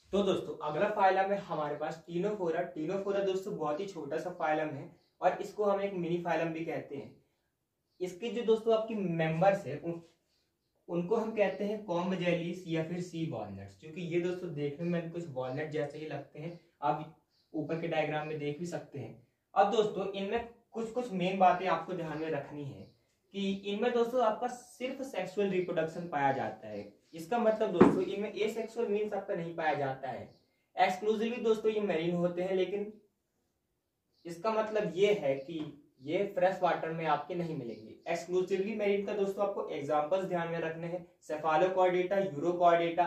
तो दोस्तों अगला फाइलम है हमारे पास टीनोफोरा। टीनोफोरा दोस्तों बहुत ही छोटा सा फाइलम है और इसको हम एक मिनी फाइलम भी कहते हैं। इसके जो दोस्तों आपकी मेंबर्स है उनको हम कहते हैं कॉम्ब जेलीस या फिर सी वॉलनट्स, क्योंकि ये दोस्तों देखने में कुछ वॉलनट जैसे ही लगते हैं। आप ऊपर के डायग्राम में देख भी सकते हैं। अब दोस्तों इनमें कुछ कुछ मेन बातें आपको ध्यान में रखनी है कि इनमें दोस्तों आपका सिर्फ सेक्सुअल रिप्रोडक्शन पाया जाता है। इसका मतलब दोस्तों इनमें एसेक्सुअल मीन्स आपका नहीं पाया जाता है। एक्सक्लूसिवली दोस्तों ये मैरीन होते हैं, लेकिन इसका मतलब ये है कि ये फ्रेश वाटर में आपके नहीं मिलेंगे। एक्सक्लूसिवली मैरीन का दोस्तों आपको एग्जांपल्स ध्यान में रखने हैं, सेफालोकॉर्डेटा, यूरोकॉर्डेटा,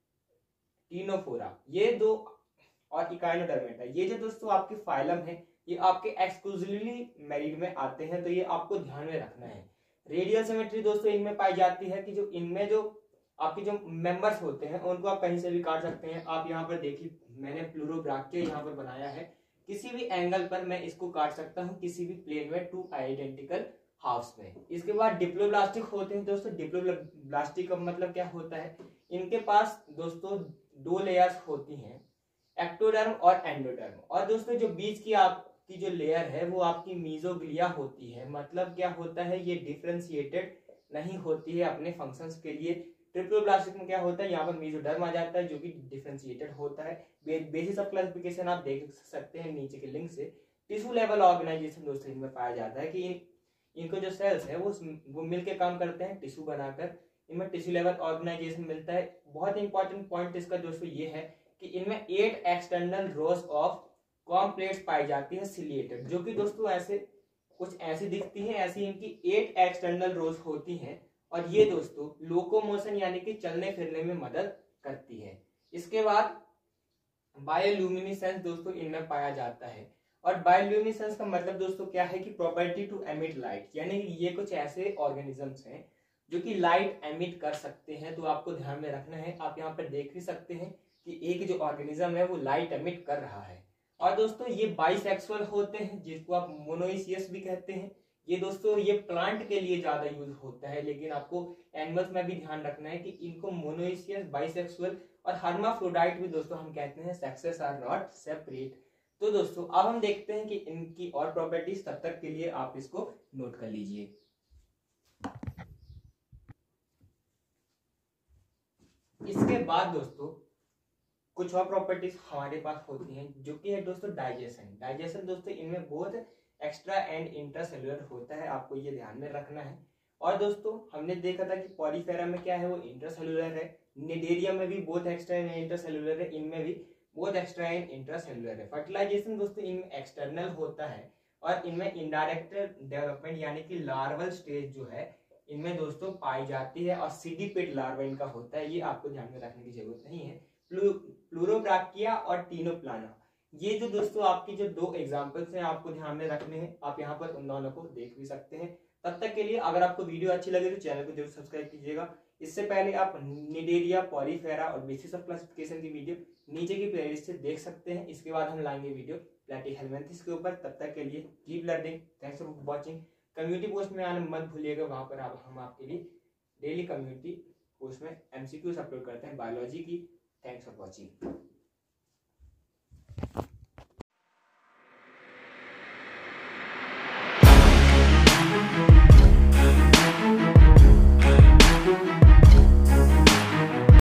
टीनोफोरा ये दो, और इकाइनोडर्मेटा। ये जो दोस्तों आपके फाइलम है ये आपके एक्सक्लूसिवली मैरीन में आते हैं, तो ये आपको ध्यान में रखना है। रेडियल सिमेट्री दोस्तों इनमें पाई जाती है कि जो इनमें जो आपके जो मेंबर्स होते हैं उनको आप कहीं से भी काट सकते हैं। आप यहाँ पर देखिए मैंने प्लूरोब्राकिया यहाँ पर बनाया है, किसी भी एंगल पर मैं इसको काट सकता हूँ, किसी भी प्लेन में टू आइडेंटिकल हाफ्स में। इसके बाद डिप्लोब्लास्टिक होते हैं दोस्तों। डिप्लोब्लास्टिक का मतलब क्या होता है, इनके पास दोस्तों दो लेयर्स होती हैं, एक्टोडर्म और एंडोडर्म। और दोस्तों जो बीच की आपकी जो लेयर है वो आपकी मीजोग्लिया होती है। मतलब क्या होता है, ये डिफरेंशिएटेड नहीं होती है अपने फंक्शंस के लिए। ट्रिप्लोब्लास्टिक में क्या होता है, यहाँ पर मेसोडर्म आ जाता है जो कि डिफरेंशिएटेड होता है। बेसिस ऑफ क्लासिफिकेशन आप देख सकते हैं नीचे के लिंक से। टिश्यू लेवल ऑर्गेनाइजेशन दोस्तों इनमें पाया जाता है कि इनको जो सेल्स है वो मिलके काम करते हैं टिश्यू बनाकर। इनमें टिश्यू लेवल ऑर्गेनाइजेशन मिलता है। बहुत इंपॉर्टेंट पॉइंट इसका दोस्तों ये है कि इनमें 8 एक्सटर्नल रोज ऑफ कॉम्प्लेट्स पाई जाती है सिलिएटेड, जो कि दोस्तों ऐसे कुछ ऐसी दिखती है। ऐसी इनकी 8 एक्सटर्नल रोज होती हैं और ये दोस्तों लोकोमोशन यानी कि चलने फिरने में मदद करती है। इसके बाद बायोल्यूमिनेसेंस दोस्तों इनमें पाया जाता है। और बायोल्यूमिनेसेंस का मतलब दोस्तों क्या है कि प्रॉपर्टी टू एमिट लाइट, यानी ये कुछ ऐसे ऑर्गेनिजम्स हैं जो कि लाइट एमिट कर सकते हैं। तो आपको ध्यान में रखना है। आप यहाँ पर देख भी सकते हैं कि एक जो ऑर्गेनिज्म है वो लाइट एमिट कर रहा है। और दोस्तों ये बाइसेक्सुअल होते हैं जिसको आप मोनोइसियस भी कहते हैं। ये दोस्तों ये प्लांट के लिए ज्यादा यूज होता है, लेकिन आपको एनिमल्स में भी ध्यान रखना है कि इनको मोनोइसियस, बाइसेक्सुअल और हर्माफ्रोडाइट भी दोस्तों हम कहते हैं। Sexes are not separate. तो दोस्तों अब हम देखते हैं कि इनकी और प्रॉपर्टीज, तब तक के लिए आप इसको नोट कर लीजिए। इसके बाद दोस्तों कुछ और प्रॉपर्टीज हमारे पास होती हैं जो कि है दोस्तों डाइजेशन। डाइजेशन दोस्तों इनमें बहुत एक्स्ट्रा एंड इंट्रासेलुलर होता है, आपको ये ध्यान में रखना है। और दोस्तों हमने देखा था कि पॉलीफेरा में क्या है, वो इंट्रासेलुलर है। निडेरिया में भी बहुत एक्स्ट्रा एंड इंट्रासेलुलर है, इनमें भी बहुत एक्स्ट्रा एंड इंट्रासेलुलर है। फर्टिलाइजेशन दोस्तों इनमें एक्सटर्नल होता है और इनमें इनडायरेक्ट डेवलपमेंट यानी कि लार्वल स्टेज जो है इनमें दोस्तों पाई जाती है और सीडिपेट लार्वा इनका होता है। ये आपको ध्यान में रखने की जरूरत नहीं है। प्लूरोब्राकिया और टीनोप्लाना, ये जो दोस्तों आपकी जो दो एग्जांपल्स हैं आपको ध्यान में रखने हैं। आप यहाँ पर उन दोनों को देख भी सकते हैं। तब तक के लिए अगर आपको वीडियो अच्छी लगे तो चैनल को जरूर सब्सक्राइब कीजिएगा। इससे पहले आप निडेरिया, पॉलीफेरा और बेसिस ऑफ क्लासिफिकेशन की वीडियो नीचे की प्लेलिस्ट से देख सकते हैं। इसके बाद हम लाएंगे वीडियो प्लैटीहेल्मिन्थस के ऊपर। तब तक के लिए keep learning, thanks for watching. Community post में आना मत भूलिएगा, वहां पर हम आपके लिए डेली कम्युनिटी पोस्ट में MCQs अपलोड करते हैं बायोलॉजी की। Thanks for watching.